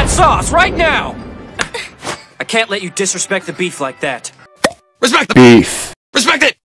that sauce right now! I can't let you disrespect the beef like that. Respect the Beef. Respect it!